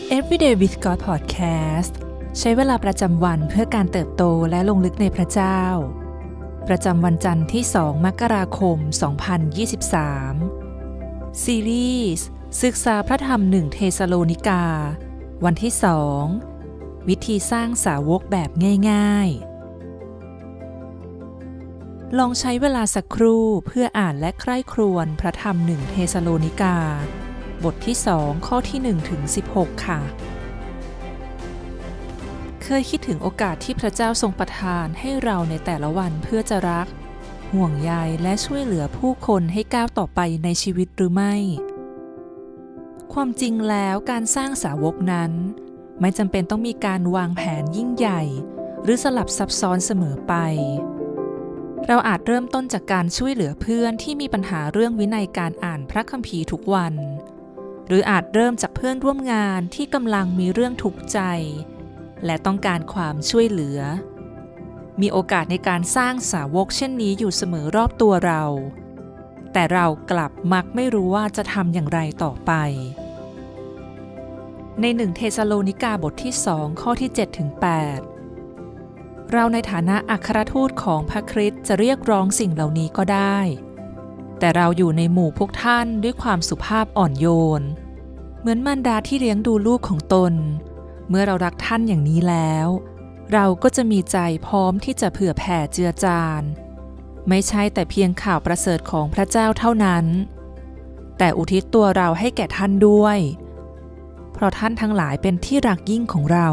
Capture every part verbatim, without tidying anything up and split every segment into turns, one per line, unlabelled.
Everyday with God Podcast ใช้เวลาประจำวันเพื่อการเติบโตและลงลึกในพระเจ้าประจำวันจันทร์ที่สองมกราคมสองพันยี่สิบสามซีรีส์ศึกษาพระธรรมหนึ่งเทสาโลนิกาวันที่สองวิธีสร้างสาวกแบบง่ายๆลองใช้เวลาสักครู่เพื่ออ่านและใคร่ครวญพระธรรมหนึ่งเทสาโลนิกาบทที่สองข้อที่หนึ่งถึงสิบหกค่ะเคยคิดถึงโอกาสที่พระเจ้าทรงประทานให้เราในแต่ละวันเพื่อจะรักห่วงใยและช่วยเหลือผู้คนให้ก้าวต่อไปในชีวิตหรือไม่ความจริงแล้วการสร้างสาวกนั้นไม่จำเป็นต้องมีการวางแผนยิ่งใหญ่หรือสลับซับซ้อนเสมอไปเราอาจเริ่มต้นจากการช่วยเหลือเพื่อนที่มีปัญหาเรื่องวินัยการอ่านพระคัมภีร์ทุกวันหรืออาจเริ่มจากเพื่อนร่วมงานที่กำลังมีเรื่องทุกข์ใจและต้องการความช่วยเหลือมีโอกาสในการสร้างสาวกเช่นนี้อยู่เสมอรอบตัวเราแต่เรากลับมักไม่รู้ว่าจะทำอย่างไรต่อไปในหนึ่งเทสาโลนิกาบทที่สองข้อที่เจ็ดถึงแปดเราในฐานะอัครทูตของพระคริสต์จะเรียกร้องสิ่งเหล่านี้ก็ได้แต่เราอยู่ในหมู่พวกท่านด้วยความสุภาพอ่อนโยนเหมือนมารดาที่เลี้ยงดูลูกของตนเมื่อเรารักท่านอย่างนี้แล้วเราก็จะมีใจพร้อมที่จะเผื่อแผ่เจือจานไม่ใช่แต่เพียงข่าวประเสริฐของพระเจ้าเท่านั้นแต่อุทิศตัวเราให้แก่ท่านด้วยเพราะท่านทั้งหลายเป็นที่รักยิ่งของเรา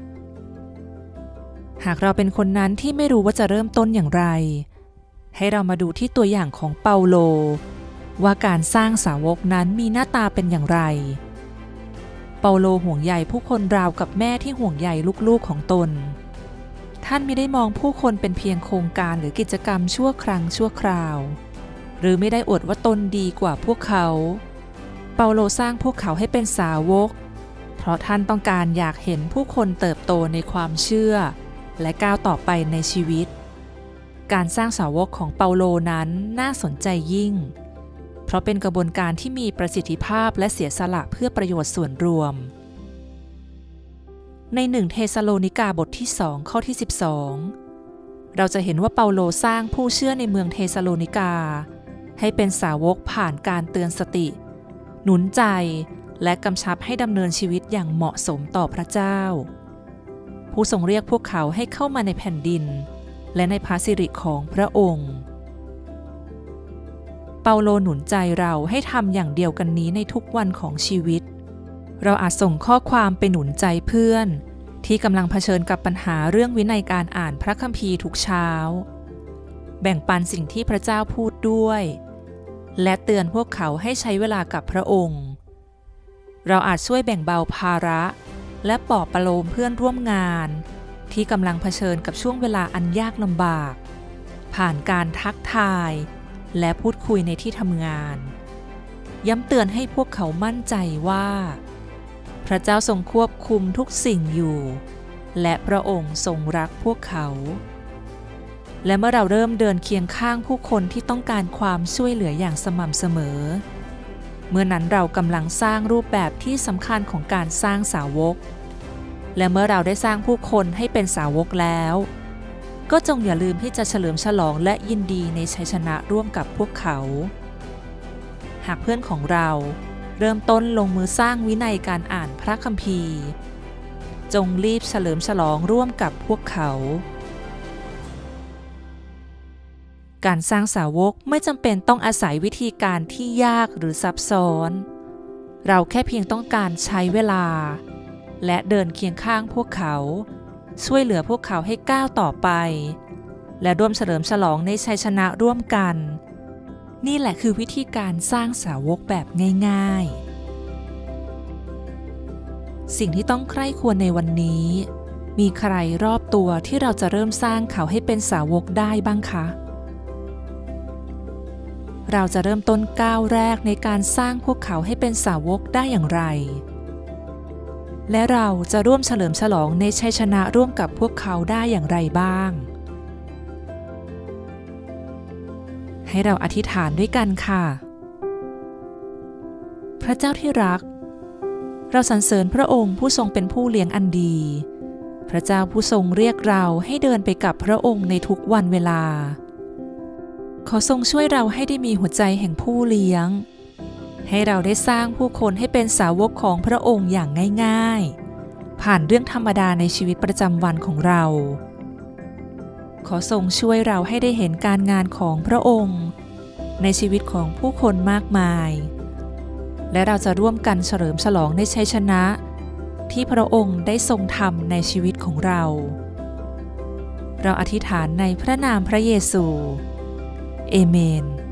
หากเราเป็นคนนั้นที่ไม่รู้ว่าจะเริ่มต้นอย่างไรให้เรามาดูที่ตัวอย่างของเปาโลว่าการสร้างสาวกนั้นมีหน้าตาเป็นอย่างไรเปาโลห่วงใยผู้คนราวกับแม่ที่ห่วงใยลูกๆของตนท่านไม่ได้มองผู้คนเป็นเพียงโครงการหรือกิจกรรมชั่วครั้งชั่วคราวหรือไม่ได้อวดว่าตนดีกว่าพวกเขาเปาโลสร้างพวกเขาให้เป็นสาวกเพราะท่านต้องการอยากเห็นผู้คนเติบโตในความเชื่อและก้าวต่อไปในชีวิตการสร้างสาวกของเปาโลนั้นน่าสนใจยิ่งเพราะเป็นกระบวนการที่มีประสิทธิภาพและเสียสละเพื่อประโยชน์ส่วนรวมในหนึ่งเทสาโลนิกาบทที่สองข้อที่สิบสองเราจะเห็นว่าเปาโลสร้างผู้เชื่อในเมืองเทสาโลนิกาให้เป็นสาวกผ่านการเตือนสติหนุนใจและกำชับให้ดำเนินชีวิตอย่างเหมาะสมต่อพระเจ้าผู้ทรงเรียกพวกเขาให้เข้ามาในแผ่นดินและในพระสิริของพระองค์เปาโลหนุนใจเราให้ทำอย่างเดียวกันนี้ในทุกวันของชีวิตเราอาจส่งข้อความไปหนุนใจเพื่อนที่กำลังเผชิญกับปัญหาเรื่องวินัยการอ่านพระคัมภีร์ทุกเช้าแบ่งปันสิ่งที่พระเจ้าพูดด้วยและเตือนพวกเขาให้ใช้เวลากับพระองค์เราอาจช่วยแบ่งเบาภาระและปลอบประโลมเพื่อนร่วมงานที่กำลังเผชิญกับช่วงเวลาอันยากลำบากผ่านการทักทายและพูดคุยในที่ทำงานย้ำเตือนให้พวกเขามั่นใจว่าพระเจ้าทรงควบคุมทุกสิ่งอยู่และพระองค์ทรงรักพวกเขาและเมื่อเราเริ่มเดินเคียงข้างผู้คนที่ต้องการความช่วยเหลืออย่างสม่ำเสมอเมื่อนั้นเรากำลังสร้างรูปแบบที่สำคัญของการสร้างสาวกและเมื่อเราได้สร้างผู้คนให้เป็นสาวกแล้วก็จงอย่าลืมที่จะเฉลิมฉลองและยินดีในชัยชนะร่วมกับพวกเขาหากเพื่อนของเราเริ่มต้นลงมือสร้างวินัยการอ่านพระคัมภีร์จงรีบเฉลิมฉลองร่วมกับพวกเขาการสร้างสาวกไม่จำเป็นต้องอาศัยวิธีการที่ยากหรือซับซ้อนเราแค่เพียงต้องการใช้เวลาและเดินเคียงข้างพวกเขาช่วยเหลือพวกเขาให้ก้าวต่อไปและร่วมเฉลิมฉลองในชัยชนะร่วมกันนี่แหละคือวิธีการสร้างสาวกแบบง่ายๆสิ่งที่ต้องใคร่ครวญในวันนี้มีใครรอบตัวที่เราจะเริ่มสร้างเขาให้เป็นสาวกได้บ้างคะเราจะเริ่มต้นก้าวแรกในการสร้างพวกเขาให้เป็นสาวกได้อย่างไรและเราจะร่วมเฉลิมฉลองในชัยชนะร่วมกับพวกเขาได้อย่างไรบ้างให้เราอธิษฐานด้วยกันค่ะพระเจ้าที่รักเราสรรเสริญพระองค์ผู้ทรงเป็นผู้เลี้ยงอันดีพระเจ้าผู้ทรงเรียกเราให้เดินไปกับพระองค์ในทุกวันเวลาขอทรงช่วยเราให้ได้มีหัวใจแห่งผู้เลี้ยงให้เราได้สร้างผู้คนให้เป็นสาวกของพระองค์อย่างง่ายๆผ่านเรื่องธรรมดาในชีวิตประจำวันของเราขอทรงช่วยเราให้ได้เห็นการงานของพระองค์ในชีวิตของผู้คนมากมายและเราจะร่วมกันเฉลิมฉลองในชัยชนะที่พระองค์ได้ทรงทำในชีวิตของเราเราอธิษฐานในพระนามพระเยซูเอเมน